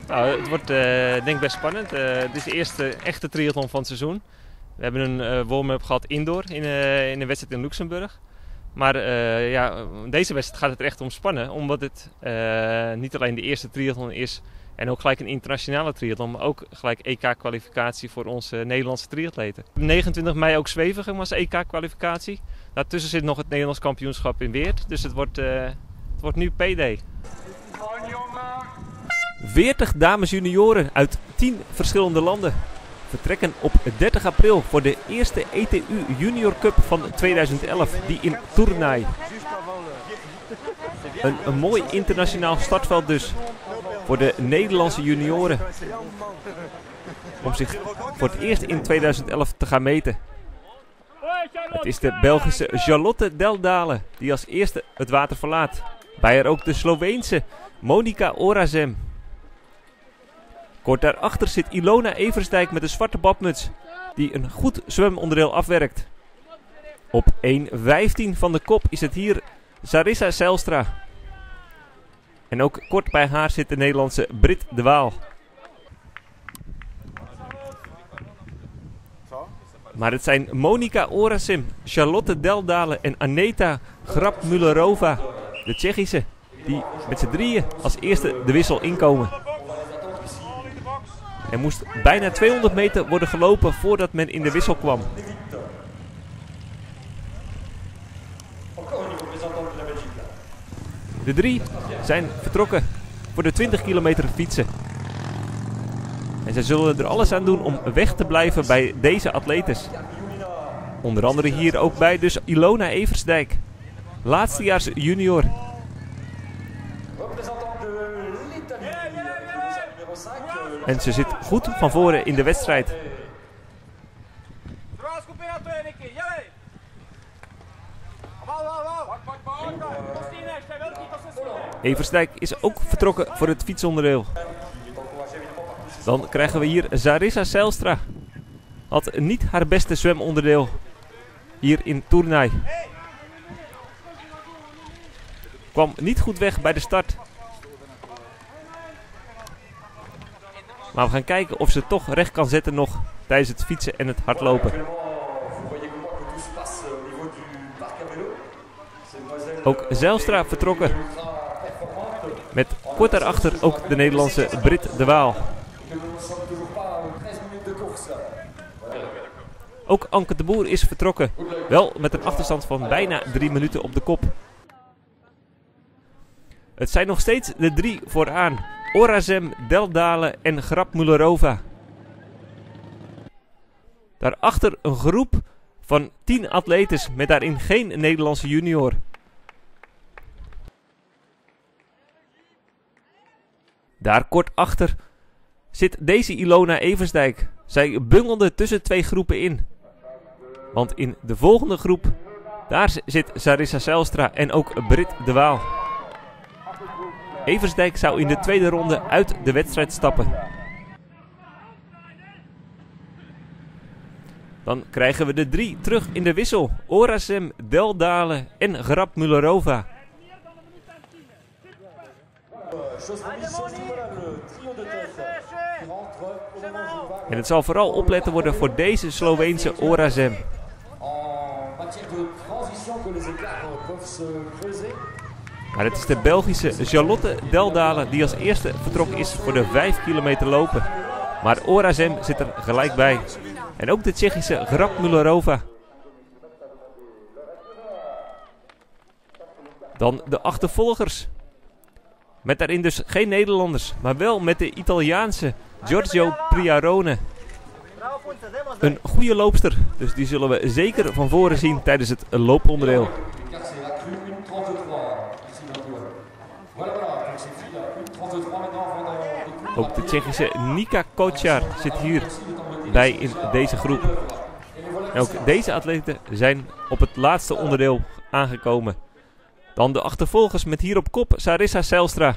Nou, het wordt denk ik best spannend. Het is de eerste echte triathlon van het seizoen. We hebben een warm-up gehad indoor in een wedstrijd in Luxemburg. Maar deze wedstrijd gaat het er echt om spannen. Omdat het niet alleen de eerste triathlon is en ook gelijk een internationale triathlon. Maar ook gelijk EK-kwalificatie voor onze Nederlandse triatleten. 29 mei ook Zwevegem was EK-kwalificatie. Daartussen zit nog het Nederlands kampioenschap in Weert. Dus het wordt nu PD. 40 dames junioren uit 10 verschillende landen vertrekken op 30 april voor de eerste ETU Junior Cup van 2011, die in Tournai. Een mooi internationaal startveld dus voor de Nederlandse junioren. Om zich voor het eerst in 2011 te gaan meten. Het is de Belgische Charlotte Deldalen die als eerste het water verlaat. Bij haar ook de Sloveense Monika Orazem. Kort daarachter zit Ilona Eversdijk met een zwarte badmuts, die een goed zwemonderdeel afwerkt. Op 1:15 van de kop is het hier Sarissa Zijlstra. En ook kort bij haar zit de Nederlandse Brit de Waal. Maar het zijn Monika Orazem, Charlotte Deldalen en Aneta Grabmullerova, de Tsjechische, die met z'n drieën als eerste de wissel inkomen. Er moest bijna 200 meter worden gelopen voordat men in de wissel kwam. De drie zijn vertrokken voor de 20 kilometer fietsen. En zij zullen er alles aan doen om weg te blijven bij deze atletes. Onder andere hier ook bij dus Ilona Eversdijk, laatstejaars junior. En ze zit goed van voren in de wedstrijd. Eversdijk is ook vertrokken voor het fietsonderdeel. Dan krijgen we hier Sarissa Zijlstra. Had niet haar beste zwemonderdeel hier in Tournai. Kwam niet goed weg bij de start. Maar we gaan kijken of ze toch recht kan zetten nog tijdens het fietsen en het hardlopen. Ook Zijlstra vertrokken. Met kort daarachter ook de Nederlandse Brit de Waal. Ook Anke de Boer is vertrokken. Wel met een achterstand van bijna 3 minuten op de kop. Het zijn nog steeds de drie vooraan. Orazem, Deldalen en Grabmullerova. Daarachter een groep van 10 atletes met daarin geen Nederlandse junior. Daar kort achter zit deze Ilona Eversdijk. Zij bungelde tussen 2 groepen in. Want in de volgende groep, daar zit Sarissa Zijlstra en ook Brit de Waal. Eversdijk zou in de tweede ronde uit de wedstrijd stappen. Dan krijgen we de 3 terug in de wissel. Orazem, Deldalen en Grabmullerova. En het zal vooral opletten worden voor deze Sloveense Orazem. Maar het is de Belgische Charlotte Deldalen die als eerste vertrokken is voor de 5 kilometer lopen. Maar Orazem zit er gelijk bij. En ook de Tsjechische Grabmullerova. Dan de achtervolgers. Met daarin dus geen Nederlanders, maar wel met de Italiaanse Giorgio Priarone. Een goede loopster, dus die zullen we zeker van voren zien tijdens het looponderdeel. Ook de Tsjechische Nika Kočár zit hier bij in deze groep. En ook deze atleten zijn op het laatste onderdeel aangekomen. Dan de achtervolgers met hier op kop Sarissa Zijlstra.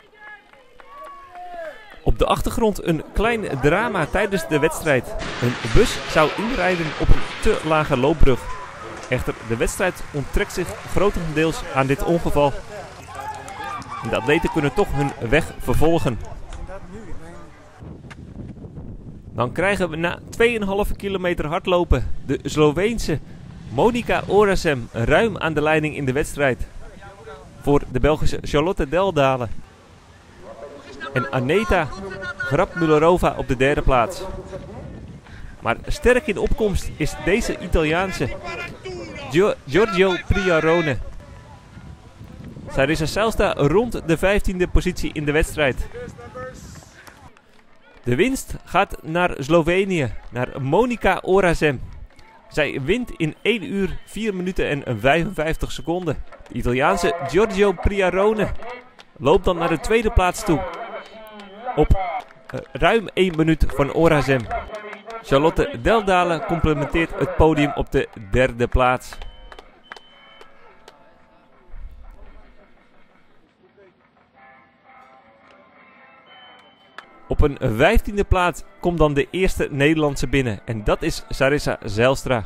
Op de achtergrond een klein drama tijdens de wedstrijd. Een bus zou inrijden op een te lage loopbrug. Echter, de wedstrijd onttrekt zich grotendeels aan dit ongeval. De atleten kunnen toch hun weg vervolgen. Dan krijgen we na 2,5 kilometer hardlopen de Sloveense Monica Orazem ruim aan de leiding in de wedstrijd. Voor de Belgische Charlotte Deldalen. En Aneta Grabmüllerova op de derde plaats. Maar sterk in opkomst is deze Italiaanse Giorgio Priarone. Sarissa Zijlstra rond de 15e positie in de wedstrijd. De winst gaat naar Slovenië, naar Monica Orazem. Zij wint in 1 uur 4 minuten en 55 seconden. De Italiaanse Giorgio Priarone loopt dan naar de tweede plaats toe. Op ruim 1 minuut van Orazem. Charlotte Deldalen complementeert het podium op de derde plaats. Op een 15e plaats komt dan de eerste Nederlandse binnen. En dat is Sarissa Zijlstra.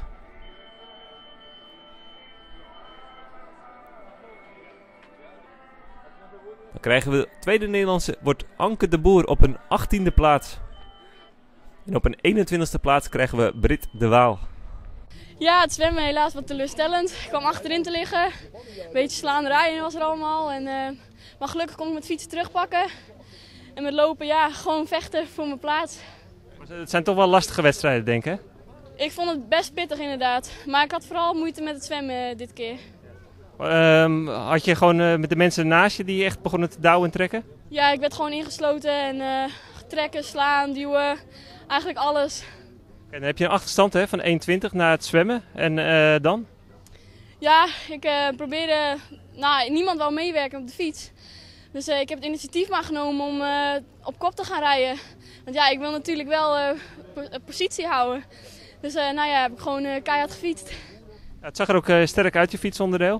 Dan krijgen we de tweede Nederlandse, wordt Anke de Boer op een 18e plaats. En op een 21e plaats krijgen we Brit de Waal. Ja, het zwemmen helaas wat teleurstellend. Ik kwam achterin te liggen. Een beetje slaan rijden was er allemaal. Maar gelukkig kon ik met fietsen terugpakken. En met lopen, ja, gewoon vechten voor mijn plaats. Het zijn toch wel lastige wedstrijden, denk ik, hè? Ik vond het best pittig inderdaad. Maar ik had vooral moeite met het zwemmen dit keer. Had je gewoon met de mensen naast je die echt begonnen te douwen en trekken? Ja, ik werd gewoon ingesloten en trekken, slaan, duwen. Eigenlijk alles. En dan heb je een achterstand hè, van 1,20 na het zwemmen. En dan? Ja, ik probeerde... niemand wou meewerken op de fiets. Dus ik heb het initiatief maar genomen om op kop te gaan rijden. Want ja, ik wil natuurlijk wel positie houden. Dus heb ik gewoon keihard gefietst. Ja, het zag er ook sterk uit, je fietsonderdeel.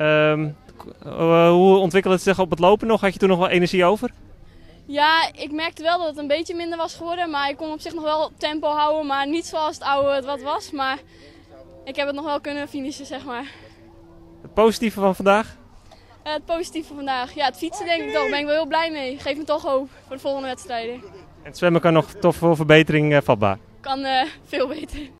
Hoe ontwikkelde het zich op het lopen nog? Had je toen nog wel energie over? Ja, ik merkte wel dat het een beetje minder was geworden. Maar ik kon op zich nog wel tempo houden. Maar niet zoals het oude het wat was. Maar ik heb het nog wel kunnen finishen, zeg maar. Het positieve van vandaag? Het positieve van vandaag? Ja, het fietsen denk ik toch. Daar ben ik wel heel blij mee. Geeft me toch hoop voor de volgende wedstrijden. En het zwemmen kan nog toch voor verbetering vatbaar? Kan veel beter.